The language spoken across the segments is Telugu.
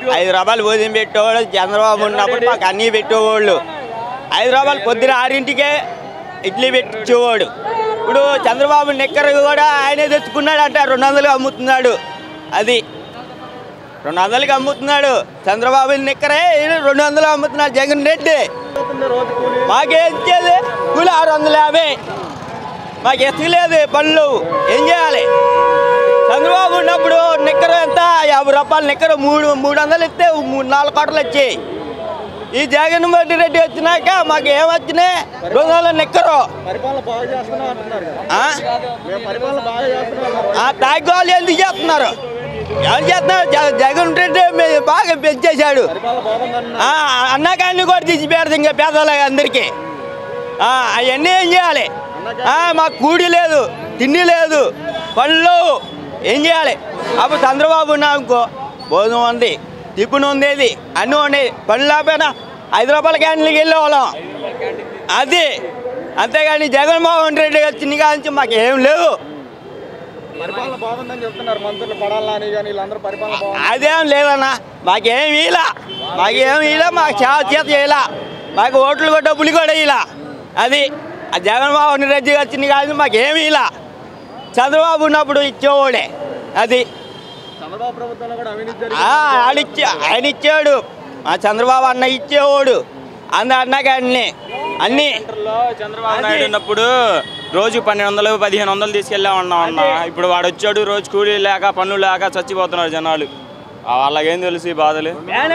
రూపాయలు భోజనం పెట్టేవాళ్ళు చంద్రబాబు ఉన్నప్పుడు మాకు అన్నీ పెట్టేవాళ్ళు. రూపాయలు పొద్దున 6ంటికే ఇడ్లీ పెట్టించేవాడు. ఇప్పుడు చంద్రబాబు నిక్కర కూడా ఆయనే తెచ్చుకున్నాడు అంటే 200కి అమ్ముతున్నాడు. అది 200కి అమ్ముతున్నాడు. చంద్రబాబు నిక్కరే 200 అమ్ముతున్నాడు జగన్ రెడ్డి. మాకేం ఇచ్చేది కూలి 650. మాకు ఎత్తలేదు పనులు. ఏం చేయాలి? చంద్రబాబు ఉన్నప్పుడు నిక్కర ఎంత 50 రూపాయలు నిక్కర 300 ఇస్తే 4 కోటలు వచ్చాయి. ఈ జగన్మోహన్ రెడ్డి వచ్చినాక మాకు ఏమొచ్చినాయి 200 నిక్కరు. తాగోళ్ళు ఎందుకు చేస్తున్నారు? ఎవరు చేస్తున్నారు? జగన్ రెడ్డి బాగా పెంచేశాడు. అన్నకాన్ని కూడా తీసి పెడతాం ఇంకా పేదవాళ్ళకి అందరికీ. అవన్నీ ఏం చేయాలి? మాకు కూడి లేదు, తిండి లేదు, పళ్ళు ఏం చేయాలి? అప్పుడు చంద్రబాబు ఉన్నాకో భోజనం ఉంది, టిఫిన్ ఉండేది, అన్నీ ఉండేది. పనులు లేకపోయినా 5 రూపాయల క్యాంటీన్కి వెళ్ళేవాళ్ళం. అది అంతేగాని జగన్మోహన్ రెడ్డి వచ్చింది కానీ మాకు ఏం లేవు. అదేం లేదన్నా. మాకేం ఇలా మాకు చాలా చేత చేయాల. మాకు ఓట్లు కూడా డబ్బులు కూడా ఇలా. అది జగన్మోహన్ రెడ్డి వచ్చింది కానీ మాకేమి ఇలా. చంద్రబాబు ఉన్నప్పుడు ఇచ్చేవాడే. అది ఆయన ఇచ్చాడు. చంద్రబాబు అన్న ఇచ్చేవాడు. అన్నాక అన్నీ చంద్రబాబు నాయుడు ఉన్నప్పుడు రోజు 1200 1500 తీసుకెళ్ళామన్నా అన్న. ఇప్పుడు వాడు వచ్చాడు, రోజు కూలీ లేక పనులు లేక చచ్చిపోతున్నారు జనాలు. వాళ్ళకేం తెలుసు ఈ బాధలు.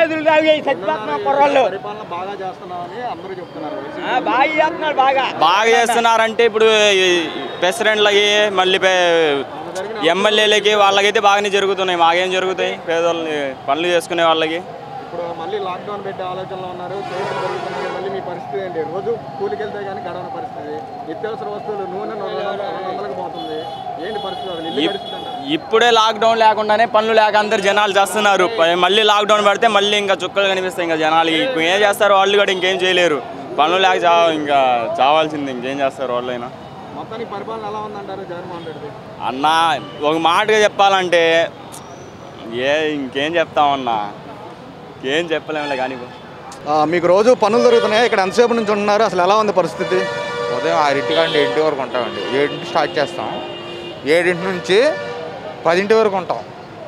బాగా చేస్తున్నారంటే ఇప్పుడు ప్రెసిడెంట్లకి మళ్ళీ ఎమ్మెల్యేలకి వాళ్ళకైతే బాగానే జరుగుతున్నాయి. మాకేం జరుగుతాయి? పేదోళ్ళని పనులు చేసుకునే వాళ్ళకి. ఇప్పుడు మళ్ళీ లాక్డౌన్ పెట్టే ఆలోచనలో ఉన్నారు. మళ్ళీ మీ పరిస్థితి ఏంటి? రోజు కూలికి వెళ్తే కానీ గడవని పరిస్థితి. నిత్యావసర వస్తువులు నూనె 200లకు పోతుంది. ఏంటి పరిస్థితి? ఇప్పుడే లాక్డౌన్ లేకుండానే పనులు లేక అందరు జనాలు చేస్తున్నారు. మళ్ళీ లాక్డౌన్ పెడితే మళ్ళీ ఇంకా చుక్కలు కనిపిస్తాయి ఇంకా జనాలకి. ఏం చేస్తారు వాళ్ళు? కూడా ఇంకేం చేయలేరు. పనులు లేక ఇంకా చావాల్సింది. ఇంకేం చేస్తారు వాళ్ళైనా? మొత్తానికి పరిపాలన ఎలా ఉందంటారు జగన్మోహన్ రెడ్డి? అన్న ఒక మాటగా చెప్పాలంటే ఇంకేం చెప్తామన్నా, ఏం చెప్పలేములే. కానీ మీకు రోజు పనులు దొరుకుతున్నాయి. ఇక్కడ ఎంతసేపు నుంచి ఉంటున్నారు? అసలు ఎలా ఉంది పరిస్థితి? ఉదయం 6 కంటే 8 వరకు ఉంటామండి. 7 స్టార్ట్ చేస్తాం. 7 నుంచి 10 వరకు ఉంటాం.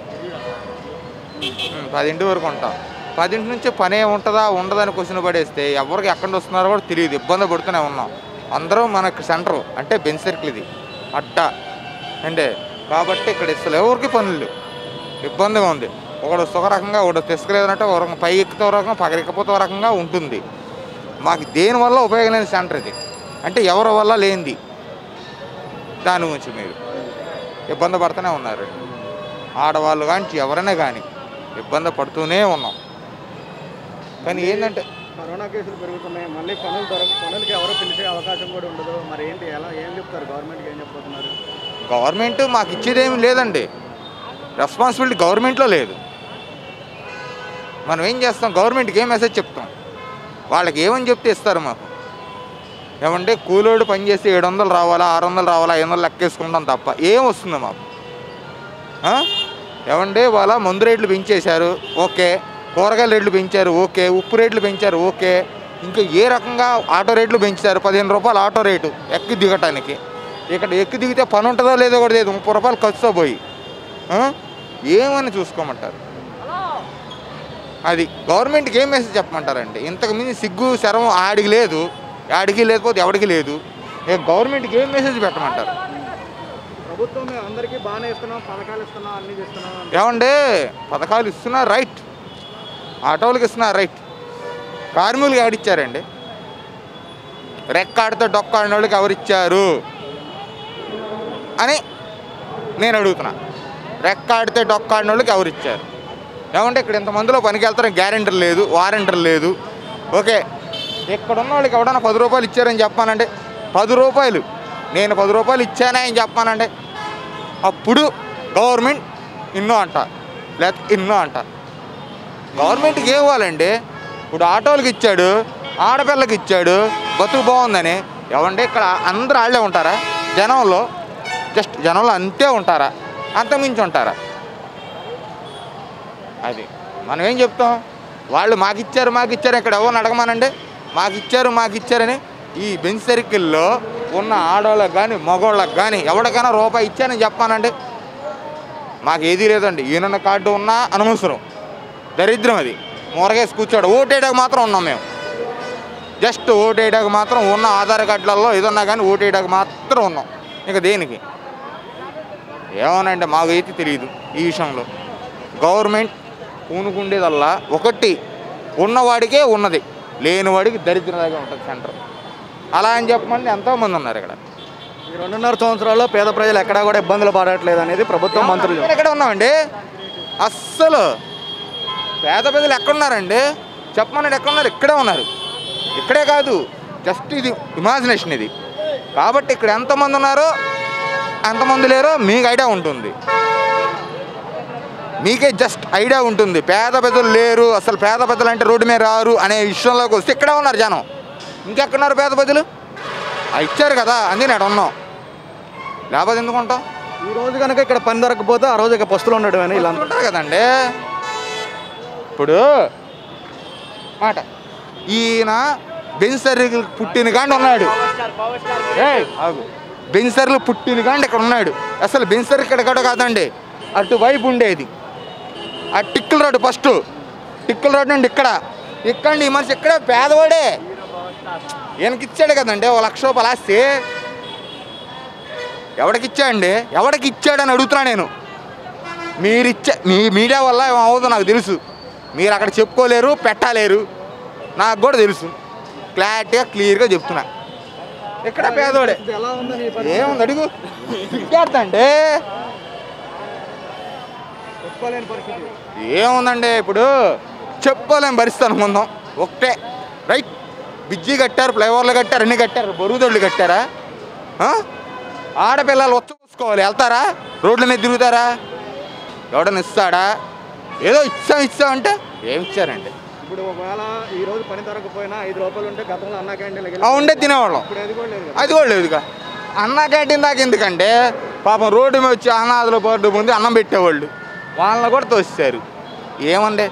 10 వరకు ఉంటాం. 10 నుంచి పని ఉంటుందా ఉండదని క్వశ్చన్ పడేస్తే ఎవరికి ఎక్కడ వస్తున్నారో కూడా తెలియదు. ఇబ్బంది పడుతూనే ఉన్నాం. అందరూ మనకు సెంటరు అంటే బెంచ్ సర్కిల్ ఇది అడ్డా అంటే కాబట్టి ఇక్కడ ఇస్తారు. ఎవరికి పనులు ఇబ్బందిగా ఉంది. ఒకడు ఒక రకంగా ఒకటి తీసుకులేదంటే ఒక రకంగా పై ఎక్కుతో రకంగా పగరెక్కపోతే రకంగా ఉంటుంది. మాకు దేనివల్ల ఉపయోగం లేని సెంటర్ ఇది. అంటే ఎవరి వల్ల లేనిది దాని గురించి మీరు ఇబ్బంది పడుతూనే ఉన్నారు. ఆడవాళ్ళు కానీ ఎవరైనా కానీ ఇబ్బంది పడుతూనే ఉన్నాం. కానీ ఏంటంటే కరోనా కేసులు పెరుగుతున్నాయి. మళ్ళీ పనులకి ఎవరో పిలిచే అవకాశం కూడా ఉండదు. మరి ఏంటి? ఏం చెప్తారు? గవర్నమెంట్కి ఏం చెప్పబోతున్నారు? గవర్నమెంట్ మాకు ఇచ్చేదేమీ లేదండి. రెస్పాన్సిబిలిటీ గవర్నమెంట్లో లేదు. మనం ఏం చేస్తాం? గవర్నమెంట్కి ఏం మెసేజ్ చెప్తాం? వాళ్ళకి ఏమని చెప్తే ఇస్తారు మాకు? ఏమంటే కూలోడు పని చేస్తే 700 రావాలా, 600 రావాలా, 500 లెక్కేసుకుంటాం తప్ప ఏం వస్తుంది మాకు? ఏమంటే వాళ్ళ మందు రేట్లు పెంచేశారు, ఓకే. కూరగాయల రేట్లు పెంచారు, ఓకే. ఉప్పు రేట్లు పెంచారు, ఓకే. ఇంకా ఏ రకంగా ఆటో రేట్లు పెంచారు. 15 రూపాయలు ఆటో రేటు ఎక్కి దిగటానికి. ఇక్కడ ఎక్కి దిగితే పని ఉంటుందో లేదో కూడా లేదు. 30 రూపాయలు ఖర్చుతో పోయి ఏమని చూసుకోమంటారు? అది గవర్నమెంట్కి ఏం మెసేజ్ చెప్పమంటారండి? ఇంతకుమించి సిగ్గు శరం ఆడికి లేదు, ఆడికి లేకపోతే ఎవడికి లేదు. గవర్నమెంట్కి ఏం మెసేజ్ పెట్టమంటారు? ప్రభుత్వం అందరికీ బాగానే ఇస్తున్నాం, పథకాలు ఇస్తున్నాం, అన్నీ చేస్తున్నాం. ఏమంటే పథకాలు ఇస్తున్నారు రైట్, ఆటోలకు ఇస్తున్నారు రైట్. కార్మికులకి ఎవరిచ్చారండి? రెక్కాడితే డొక్కాడిన వాళ్ళకి ఎవరిచ్చారు అని నేను అడుగుతున్నా. రెక్కాడితే డొక్కాడిన వాళ్ళకి ఎవరిచ్చారు? ఏమంటే ఇక్కడ ఇంతమందిలో పనికి వెళ్తారని గ్యారెంటీ లేదు, వారంటీ లేదు. ఓకే, ఇక్కడ ఉన్న వాళ్ళకి ఎవడన్నా 10 రూపాయలు ఇచ్చారని చెప్పానంటే 10 రూపాయలు నేను 10 రూపాయలు ఇచ్చానా అని చెప్పానంటే అప్పుడు గవర్నమెంట్ ఇన్నో అంటారు, లేకపోతే ఇన్నో అంటారు. గవర్నమెంట్కి ఏం ఇవ్వాలండి? ఇప్పుడు ఆటోలకు ఇచ్చాడు, ఆడపిల్లకి ఇచ్చాడు, బతుకు బాగుందని. ఏమంటే ఇక్కడ అందరూ వాళ్ళే ఉంటారా? జనంలో జస్ట్ జనంలో అంతే ఉంటారా? అంతమించి ఉంటారా? అది మనం ఏం చెప్తాం? వాళ్ళు మాకు ఇచ్చారు ఇక్కడ ఎవరిని అడగమానండి, మాకు ఇచ్చారని. ఈ బెంచ్ సర్కిల్లో ఉన్న ఆడవాళ్ళకి కానీ మగవాళ్ళకి కానీ ఎవరికైనా రూపాయి ఇచ్చానని చెప్పానండి. మాకు ఏదీ లేదండి. ఈయన కార్డు ఉన్నా అనవసరం, దరిద్రం అది. మూరగేసి కూర్చోడు. ఓటేయడానికి మాత్రం ఉన్నాం మేము. జస్ట్ ఓటేయడానికి మాత్రం ఉన్న ఆధార్ కార్డులలో ఏదన్నా కానీ ఓటేయడానికి మాత్రం ఉన్నాం. ఇక దేనికి ఏమోనండి, మాకు అయితే తెలియదు ఈ విషయంలో. గవర్నమెంట్ పూనుకుండేదల్లా ఒకటి, ఉన్నవాడికే ఉన్నది, లేనివాడికి దరిద్రంలాగా ఉంటుంది సెంటర్. అలా అని చెప్పమండి ఎంతోమంది ఉన్నారు ఇక్కడ. ఈ 2.5 సంవత్సరాల్లో పేద ప్రజలు ఎక్కడా కూడా ఇబ్బందులు పడట్లేదు అనేది ప్రభుత్వం మంత్రులు. ఎక్కడ ఉన్నామండి? అస్సలు పేద ప్రజలు ఎక్కడున్నారండి చెప్పమన్నాడు? ఎక్కడున్నారు? ఇక్కడే ఉన్నారు. ఇక్కడే కాదు, జస్ట్ ఇది ఇమాజినేషన్ ఇది. కాబట్టి ఇక్కడ ఎంతమంది ఉన్నారో ఎంతమంది లేరో మీకు ఐడియా ఉంటుంది. మీకే జస్ట్ ఐడియా ఉంటుంది. పేద పెద్దలు లేరు, అసలు పేద పెద్దలు అంటే రోడ్డు మీద రారు అనే విషయంలోకి వస్తే ఇక్కడే ఉన్నారు జనం. ఇంకెక్కడున్నారు పేద ప్రజలు? ఇచ్చారు కదా, అందుకే నేను ఉన్నాం. లేకపోతే ఎందుకు ఉంటాం? ఈ రోజు కనుక ఇక్కడ పని దొరకపోతే ఆ రోజు ఇక పస్తులు ఉండడం అని ఇలా ఉంటారు కదండి. ఇప్పుడు మాట ఈయన బెంచ్ సర్కిల్ పుట్టిన కాండి ఉన్నాడు. బెంచ్ సర్కిల్ పుట్టిన కాండి ఇక్కడ ఉన్నాడు. అసలు బెంచ్ సర్కిల్ ఇక్కడ కాదండి, అటువైపు ఉండేది ఆ టిక్కుల రోడ్డు. ఫస్ట్ టిక్కుల రోడ్డు నుండి ఇక్కండి ఈ మనిషి ఇక్కడే పేదవాడే. ఈయనకి ఇచ్చాడు కదండి 1 లక్ష రూపాయలు ఆస్తి. ఎవడికి ఇచ్చాడని అడుగుతున్నా నేను. మీ మీడియా వల్ల ఏమవుతుందో నాకు తెలుసు. మీరు అక్కడ చెప్పుకోలేరు, పెట్టలేరు, నాకు కూడా తెలుసు. క్లారిటీగా క్లియర్గా చెప్తున్నా. ఇక్కడ పేదవాడే. ఏముంది అడుగు. అంటే ఏముందండి, ఇప్పుడు చెప్పుకోలేని పరిస్థితి అనుకుందాం. ఒకటే రైట్, బిజ్జీ కట్టారు, ఫ్లైఓవర్లు కట్టారు, అన్నీ కట్టారు, బరువుదొడ్లు కట్టారా? ఆడపిల్లలు వచ్చుకోవాలి, వెళ్తారా? రోడ్ల మీద తిరుగుతారా? ఎవడన్నా ఇస్తాడా? ఏదో ఇచ్చామంటే ఏమి ఇచ్చారండి? ఇప్పుడు ఒకవేళ ఈ రోజు పని దొరకపోయినా 5 రూపాయలు ఉంటే గతంలో అన్నా క్యాంటీన్లో ఉండే తినేవాళ్ళం. అది కూడా లేదుగా. అన్నా క్యాంటీన్ దాకా ఎందుకంటే పాపం రోడ్డు మీద వచ్చి అనాథుల బోర్డు ముందు అన్నం పెట్టేవాళ్ళు, వాళ్ళని కూడా తోస్తారు. ఏమండి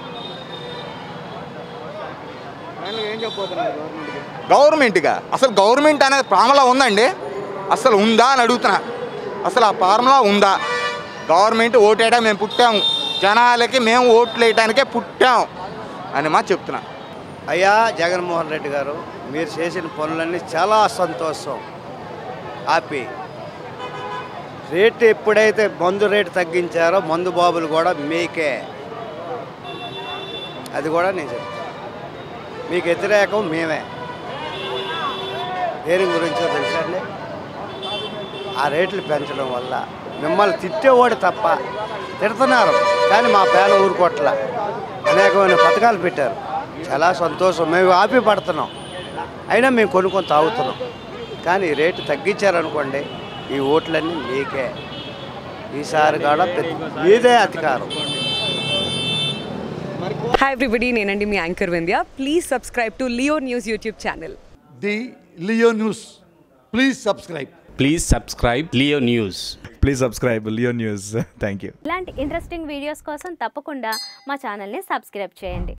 ఏం చెప్పబోతున్నారు గవర్నమెంట్గా? అసలు గవర్నమెంట్ అనేది ఫార్ములా ఉందండి? అసలు ఉందా అని అడుగుతున్నా. అసలు ఆ ఫార్ములా ఉందా? గవర్నమెంట్ ఓటేయడం మేము పుట్టాము, జనాలకి మేము ఓట్లు వేయడానికే పుట్టాం అని మా చెప్తున్నా. అయ్యా జగన్మోహన్ రెడ్డి గారు, మీరు చేసిన పనులన్నీ చాలా సంతోషం, హ్యాపీ. రేటు ఎప్పుడైతే మందు రేటు తగ్గించారో మందు బాబులు కూడా మీకే, అది కూడా నేను చెప్తాను. మీకు వ్యతిరేకం మేమే. దేని గురించో తెలుసండి, ఆ రేట్లు పెంచడం వల్ల మిమ్మల్ని తిట్టేవాడు తప్ప తిడుతున్నారు, కానీ మా పేద ఊరుకోట్ల అనేకమైన పథకాలు పెట్టారు. చాలా సంతోషం, మేము ఆపి పడుతున్నాం, అయినా మేము కొనుక్కొని తాగుతున్నాం. కానీ రేటు తగ్గించారనుకోండి, ఈ ఓట్లన్నీ మీకే. ఈసారి కూడా మీదే అధికారం. Hi everybody, నేనండి మీ anchor Vindhya. Please subscribe to Leo News YouTube channel. The Leo News. Please subscribe. Please subscribe Leo News. Please subscribe Leo News. Thank you. ఇలాంటి ఇంట్రెస్టింగ్ వీడియోస్ కోసం తప్పకుండా మా ఛానల్ని సబ్స్క్రైబ్ చేయండి.